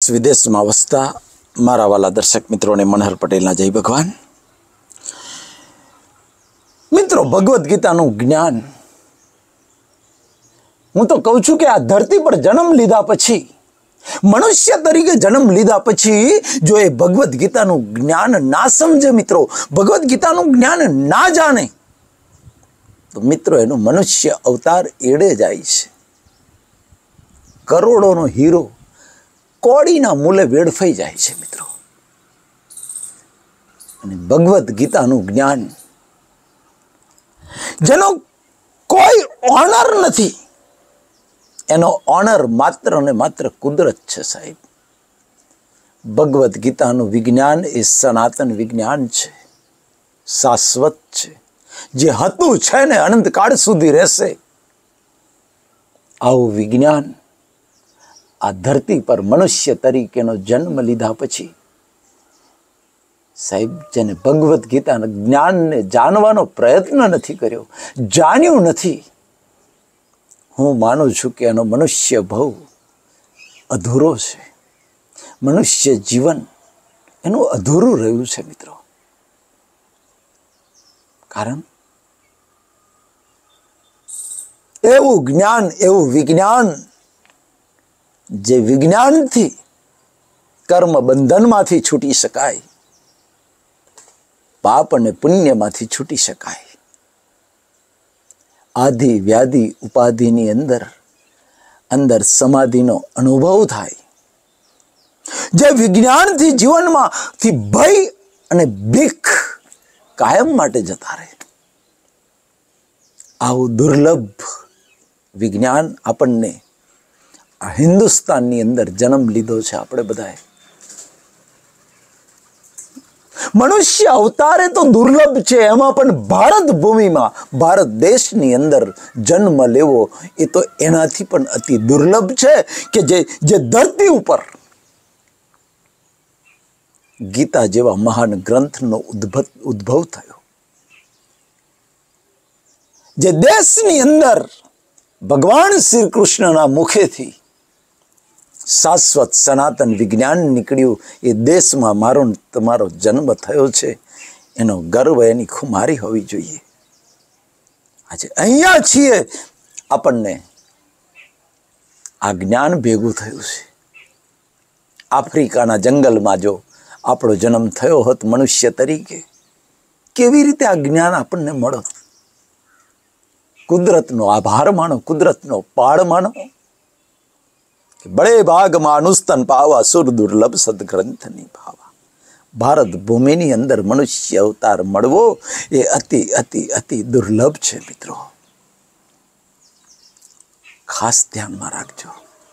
देश विदेश में वसता मारा वाला दर्शक मित्रों ने मनहर पटेल जय भगवान। मित्रों, भगवद गीता ज्ञान हूँ तो कहूं छू कि आ धरती पर जन्म लीधा पछी, मनुष्य तरीके जन्म लीधा पछी जो ये भगवद गीता ज्ञान ना समझे, मित्रों भगवद गीता ज्ञान ना जाने तो मित्रों एनु मनुष्य अवतार एड़े जाय छे। करोड़ों नो हीरो कोड़ीना मूले वेड़फाई जाय छे। मित्रों भगवद गीता ज्ञान जेनो कोई ऑनर नहीं, एनो ऑनर मात्र ने मात्र कुदरत छे। साहेब भगवद गीता विज्ञान ए सनातन विज्ञान छे, शाश्वत छे, जे हतुं छे ने अनंत काल सुधी रहेशे। आवुं विज्ञान आ धरती पर मनुष्य तरीकेनो जन्म लीधा पछी साहेब जेने भगवद गीता ज्ञान ने जानवानो प्रयत्न नहीं कर्यो, जान्यू नहीं, हूँ मानु छू कि एनो मनुष्य भव अधूरो छे, मनुष्य जीवन एनु अधूरू रह्यु छे। मित्रों कारण एवं ज्ञान एवं विज्ञान जे विज्ञान थी कर्म बंधन मांथी छूटी शकाय, पाप ने पुण्य मांथी छूटी शकाय, आदि व्याधि उपाधि नी अंदर अंदर समाधि नो अनुभव थाय, जे विज्ञान थी जीवन में थी भय अने बीक कायम माटे जता रहे। आवुं दुर्लभ विज्ञान आपने हिंदुस्तान नी अंदर जन्म लीधो छे। आपणे बधाए मनुष्य अवतारे तो दुर्लभ छे, एमां पण भारत भूमि में भारत देश नी अंदर जन्म लेवो ए तो एनाथी पण अति दुर्लभ छे कि जे धरती ऊपर गीता जेवा महान ग्रंथ नो उद्भव थयो, जे देश नी अंदर भगवान श्री कृष्ण ना मुखे थी शाश्वत सनातन विज्ञान निकळ्યું, ए देश में मारो तमारो जन्म थयो छे, एनो गर्व एनी खुमारी होवी जोईए। आज अहींया छीए, आपणने आ ज्ञान भेगुं थयुं छे। आफ्रिकाना जंगल में जो आपणो जन्म थयो होत मनुष्य तरीके, केवी रीते आ ज्ञान आपणने मळ्यो? कुदरतनो आभार मानो, कुदरतनो पाड़ मानो। बड़े भाग मानुस्तन पावा सुर दुर्लभ सदग्रंथ नी भावा। भारत भूमि नी अंदर मनुष्य अवतार मळवो ए अति अति अति दुर्लभ छे। मित्रों खास ध्यान में राखजो,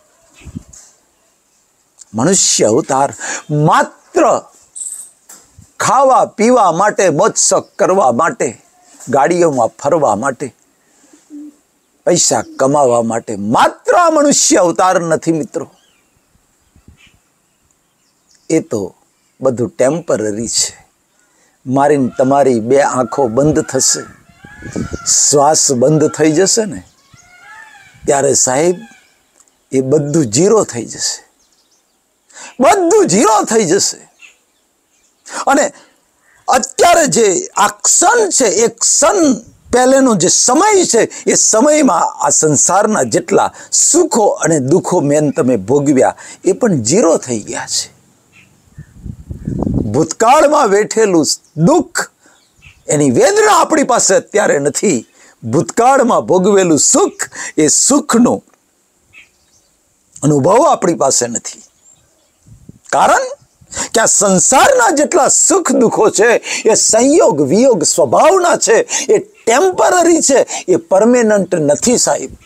मनुष्य अवतार मात्र खावा पीवा माटे, मोज शोख करवा माटे, गाड़ियों में फरवा माटे, पैसा कमावा माटे मात्र मनुष्य अवतार नहीं। मित्रों ए तो बधु टेम्पररी छे। मारी तमारी बे आँखों बंद थशे, श्वास बंद थई जशे ने त्यारे साहेब ए बधु जीरो थई जशे, बधु जीरो थई जशे। अने अत्यारे जे आ क्षण छे, एक क्षण पहलेनो जे समय छे, ए समय में आ संसारना जेटला सुखो अने दुखो मेन तमे भोगव्या ए पण जीरो थई गया छे। भूतकाळ में वेठेलुं दुख एनी वेदना आपणी पासे अत्यारे नथी, भूतकाळ में भोगवेलुं सुख ए सुखनो अनुभव आपणी पासे नथी। कारण क्या संसारना जेटला सुख दुखो छे ए संयोग वियोग स्वभावना छे, ए टेम्पररी छे, ए परमानेंट नथी। साहेब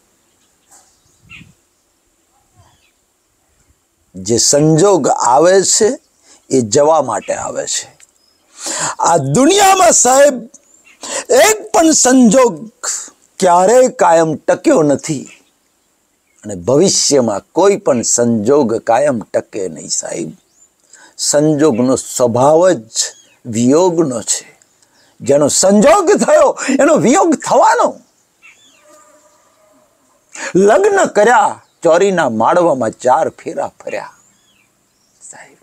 जे संजोग आवे छे ए जवा माटे आवे छे। आ दुनिया में साहेब एक पण संजोग क्यारे कायम टक्यो नथी अने भविष्य में कोई पण संजोग कायम टके नहीं। साहेब संजोगनो स्वभाव ज वियोगनो छे। जेनो संजोग थयो एनो वियोग थवानो। लग्न कर्या चोरीना माळवामां 4 फेरा फर्या, સાહેબ.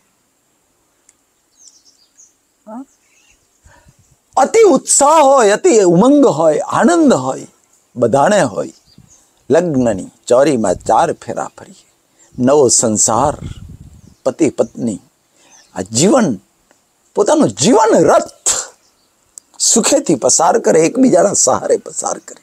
અતિ ઉત્સાહ હોય, અતિ ઉમંગ હોય, આનંદ હોય, બધાને હોય. લગ્નની ચોરીમાં 4 ફેરા ફરીએ. નવો સંસાર, પતિ પત્ની, આ જીવન, પોતાનું જીવન રથ સુખેથી પસાર કરે, એકબીજાના સહારે પસાર કરે.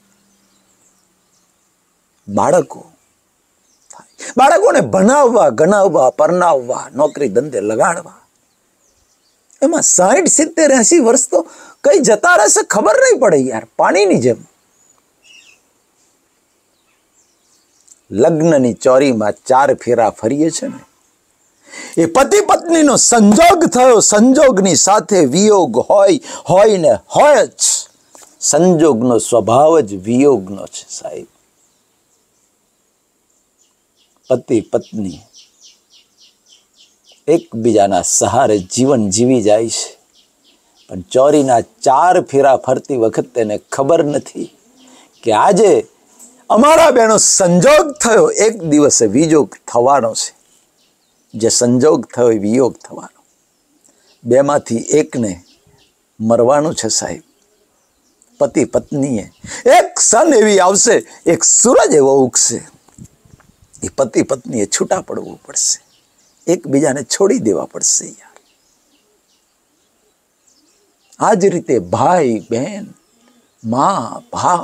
બાળકોને ભણાવવા, ગણાવવા, પરણાવવા, નોકરી ધંધે લગાડવા, એમાં 60, 70, 80 વર્ષ તો કઈ જતા રહેશે ખબર નહીં પડે યાર, પાણીની જેમ. લગ્નની ચોરીમાં 4 ફેરા ફરીએ છે ને, એ પતિ પત્નીનો સંજોગ થયો. સંજોગની સાથે વિયોગ હોય ને હોય જ. સંજોગનો સ્વભાવ જ વિયોગનો છે સાહેબ. પતિ પત્ની એકબીજાના સહારે જીવન જીવી જાય છે, પણ ચોરીના 4 ફેરા ફરતી વખત તેને ખબર નથી કે આજે અમારા બેનો સંજોગ થયો, એક દિવસે વિયોગ થવાનો છે. જે સંજોગ થયો એ વિયોગ થવાનો. બેમાંથી એકને મરવાનું છે સાહેબ. પતિ પત્નીએ એક ક્ષણ એવી આવશે, એક સૂરજ એવો ઉગશે, એ પતિ પત્નીએ છૂટા પડવું પડશે, એકબીજાને છોડી દેવા પડશે યાર. આ જ રીતે ભાઈ બહેન, મા બાપ,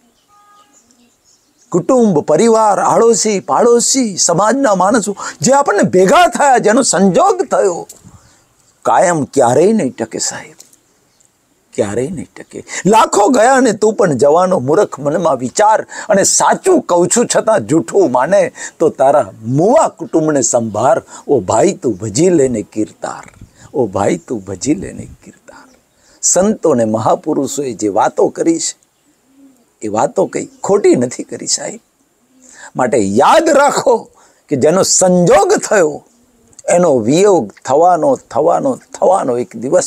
કુટુંબ, પરિવાર, આડોશી પાડોશી, સમાજના માણસો જે આપણને ભેગા થયા, જેનો સંજોગ થયો, કાયમ ક્યારેય નહીં ટકે સાહેબ, ક્યારેય નહીં ટકે. લાખો ગયા ને તું પણ જવાનો મૂર્ખ મનમાં વિચાર, અને સાચું કહું છું છતાં જૂઠું માને તો તારા મુવા કુટુંબને સંભાર. ઓ ભાઈ તું ભજી લેને કીર્તાર, ઓ ભાઈ તું ભજી લેને કીર્તાર. સંતોને મહાપુરુષોએ જે વાતો કરી છે એ વાતો કંઈ ખોટી નથી કરી સાહેબ. માટે યાદ રાખો કે જેનો સંજોગ થયો એનો વિયોગ થવાનો એક દિવસ.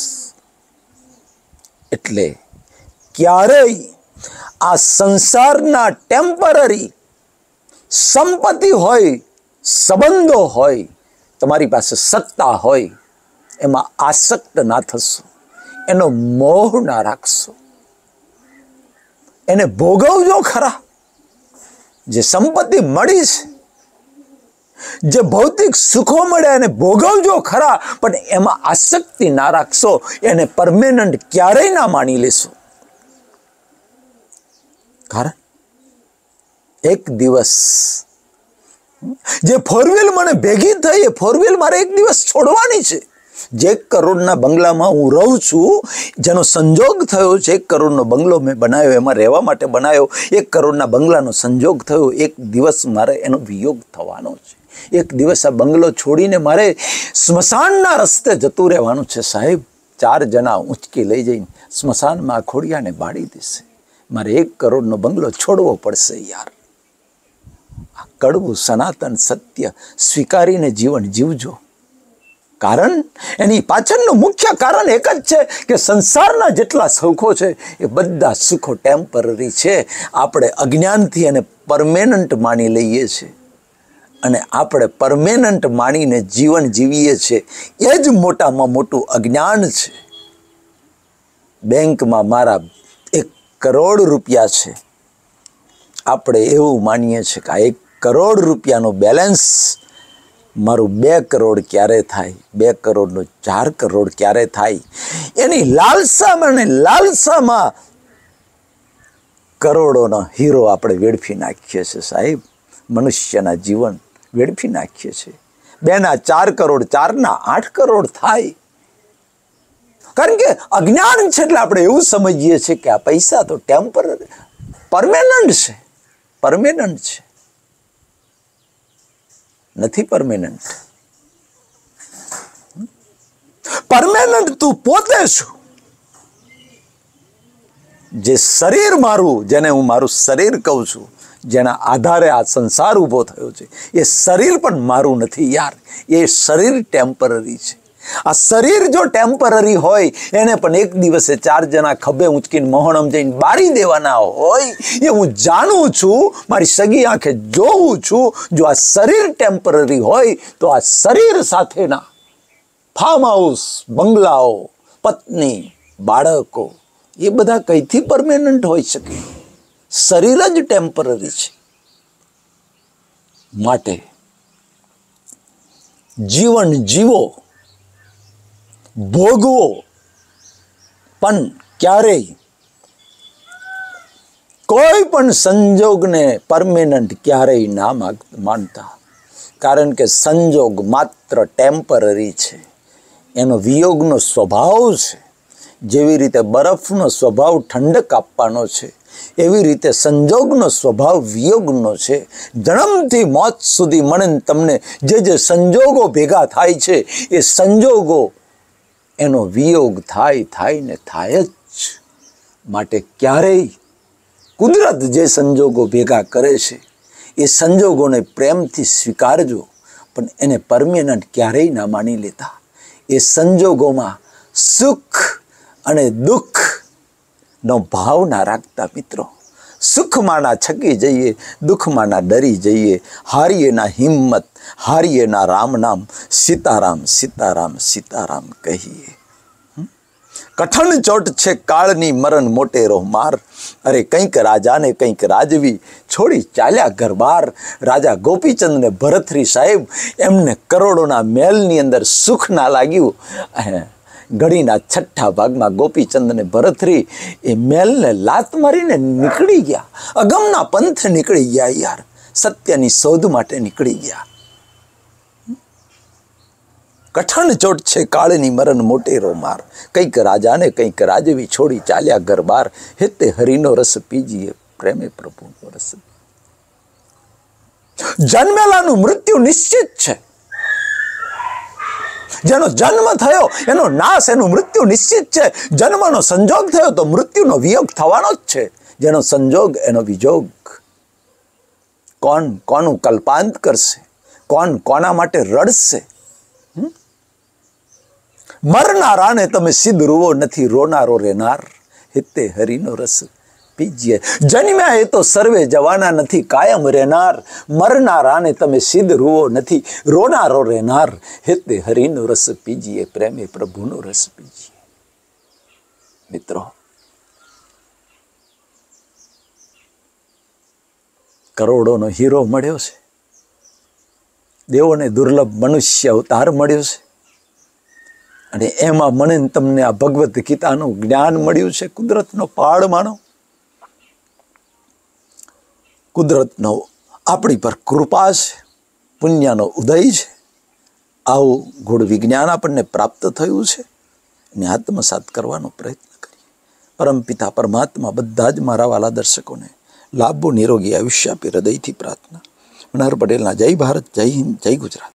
એટલે ક્યારેય આ સંસારના ટેમ્પરરી સંપત્તિ હોય, સંબંધો હોય, તમારી પાસે સત્તા હોય, એમાં આસક્ત ના થશો, એનો મોહ ના રાખશો, એને ભોગવજો ખરા. જે સંપત્તિ મળી છે, જે ભૌતિક સુખો મળ્યા એને ભોગવજો ખરા, પણ એમાં આસક્તિ ના રાખશો, એને પરમેનન્ટ ક્યારેય ના માની લેશો. કારણ એક દિવસ જે 4 વ્હીલ મને ભેગી થઈ, એ 4 વ્હીલ મારે એક દિવસ છોડવાની છે. જે 1 કરોડના બંગલામાં હું રહું છું, જેનો સંજોગ થયો છે, 1 કરોડનો બંગલો મેં બનાવ્યો, એમાં રહેવા માટે બનાવ્યો, 1 કરોડના બંગલાનો સંજોગ થયો, એક દિવસ મારે એનો વિયોગ થવાનો છે. એક દિવસ આ બંગલો છોડીને મારે સ્મશાનના રસ્તે જતું રહેવાનું છે સાહેબ. 4 જણા ઊંચકી લઈ જઈને સ્મશાનમાં આ ખોડિયાને બાળી દેશે. મારે 1 કરોડનો બંગલો છોડવો પડશે યાર. આ કડવું સનાતન સત્ય સ્વીકારીને જીવન જીવજો. કારણ એની પાછળનું મુખ્ય કારણ એક જ છે કે સંસારના જેટલા સુખો છે એ બધા સુખો ટેમ્પરરી છે. આપણે અજ્ઞાનથી એને પરમેનન્ટ માની લઈએ છીએ, અને આપણે પરમેનન્ટ માનીને જીવન જીવીએ છીએ. એ જ મોટામાં મોટું અજ્ઞાન છે. બેંકમાં મારા 1 કરોડ રૂપિયા છે, આપણે એવું માનીએ છીએ કે આ 1 કરોડ રૂપિયાનું બેલેન્સ મારું 2 કરોડ ક્યારે થાય, 2 કરોડનો 4 કરોડ ક્યારે થાય, એની લાલસામાં કરોડોનો હીરો આપણે વેડફી નાખીએ છીએ સાહેબ. મનુષ્યના જીવન વેડફી નાખીએ છીએ. 2ના 4 કરોડ, 4ના 8 કરોડ થાય. કારણ કે અજ્ઞાન છે, એટલે આપણે એવું સમજીએ છીએ કે આ પૈસા તો ટેમ્પરરી, પરમેનન્ટ છે. પરમેનન્ટ છે નથી પરમેનન્ટ. પરમેનન્ટ તું પોતે છું. જે શરીર મારું, જેને હું મારું શરીર કહું છું, જેના આધારે આ સંસાર ઊભો થયો છે, એ શરીર પણ મારું નથી યાર. એ શરીર ટેમ્પરરી છે. આ શરીર જો ટેમ્પરરી હોય, એને પણ એક દિવસે 4 જણા ખભે ઊંચકીને મોહણમ જઈને બાળી દેવાના હોય, એ હું જાણું છું, મારી સગી આંખે જોઉં છું. જો આ શરીર ટેમ્પરરી હોય તો આ શરીર સાથેના ફાર્મ હાઉસ, બંગલાઓ, પત્ની, બાળકો, એ બધા કઈથી પરમેનન્ટ હોઈ શકે? શરીર જ ટેમ્પરરી છે. માટે જીવન જીવો, ભોગવો, પણ ક્યારેય કોઈ પણ સંજોગને પરમેનન્ટ ક્યારેય ના માનતા. કારણ કે સંજોગ માત્ર ટેમ્પરરી છે. એનો વિયોગનો સ્વભાવ છે. જેવી રીતે બરફનો સ્વભાવ ઠંડક આપવાનો છે, એવી રીતે સંજોગનો સ્વભાવ વિયોગનો છે. જન્મથી મોત સુધી મને તમને જે સંજોગો ભેગા થાય છે, એ સંજોગો એનો વિયોગ થાય ને થાય જ. માટે ક્યારેય કુદરત જે સંજોગો ભેગા કરે છે, એ સંજોગોને પ્રેમથી સ્વીકારજો, પણ એને પરમેનન્ટ ક્યારેય ના માની લેતા. એ સંજોગોમાં સુખ અને દુઃખનો ભાવ ના રાખતા. મિત્રો, સુખમાં ના છકી જઈએ, દુઃખમાં ના ડરી જઈએ. હારીએ ના હિંમત, હારીએ ના રામ નામ, સીતારામ સીતારામ સીતારામ કહીએ. કઠણ ચોટ છે કાળની, મરણ મોટેરો માર. અરે કંઈક રાજાને કંઈક રાજવી, છોડી ચાલ્યા ઘર બાર. રાજા ગોપીચંદ ને ભરથરી સાહેબ, એમને કરોડોના મહેલની અંદર સુખ ના લાગ્યું. ઘડીના છઠ્ઠા ભાગમાં ગોપીચંદ ને ભરથરી એ મહેલને લાત મારીને નીકળી ગયા. અગમના પંથ નીકળી ગયા યાર. સત્યની શોધ માટે નીકળી ગયા. કઠણ ચોટ છે કાળની, મરણ મોટેરો માર. કંઈક રાજાને કંઈક રાજવી, છોડી ચાલ્યા ઘર બાર. હેતે હરિનો રસ પીજીએ, પ્રેમે પ્રભુનો રસ. જન્મેલાનું મૃત્યુ નિશ્ચિત છે. જેનો જન્મ થયો એનો નાશ, એનું મૃત્યુ નિશ્ચિત છે. જન્મનો સંજોગ થયો તો મૃત્યુનો વિયોગ થવાનો જ છે. જેનો સંજોગ એનો વિજોગ. કોણ કોનું કલ્પાંત કરશે? કોણ કોના માટે રડશે? મરનારાને તમે સિદ્ધ રૂવો નથી, રોનારો રેનાર. હિતે હરિનો રસ પીજીએ. જન્મ્યા એ તો સર્વે જવાના નથી, કાયમ રહેનાર. મરનારાને તમે સિદ્ધ રૂવો નથી, રોનારો રહેનાર. હિતે હરિનો રસ પીજીએ, પ્રેમે પ્રભુનો રસ પીજીએ. મિત્રો, કરોડોનો હીરો મળ્યો છે. દેવોને દુર્લભ મનુષ્ય અવતાર મળ્યો છે. અને એમાં મને તમને આ ભગવદ્ ગીતાનું જ્ઞાન મળ્યું છે. કુદરતનો પાળ માનો. કુદરતનો આપણી પર કૃપા છે, પુણ્યનો ઉદય છે. આવું ગૂઢ વિજ્ઞાન આપણને પ્રાપ્ત થયું છે અને આત્મસાત કરવાનો પ્રયત્ન કરીએ. પરમપિતા પરમાત્મા બધા જ મારા વાલા દર્શકોને લાભો, નિરોગી આયુષ્ય આપી હૃદયથી પ્રાર્થના. મનહર પટેલના જય ભારત, જય હિન્દ, જય ગુજરાત.